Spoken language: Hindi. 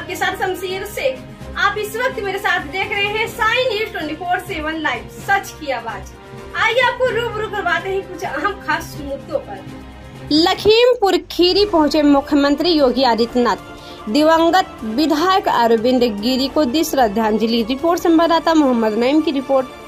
आपके साथ शमशीर शेख। आप इस वक्त मेरे साथ देख रहे हैं साई न्यूज 24/7 लाइव, सच की आवाज। आइए आपको रूबरू करवाते हैं कुछ अहम खास मुद्दों पर। लखीमपुर खीरी पहुंचे मुख्यमंत्री योगी आदित्यनाथ। दिवंगत विधायक अरविंद गिरी को दी श्रद्धांजलि। रिपोर्ट संवाददाता मोहम्मद नईम की रिपोर्ट।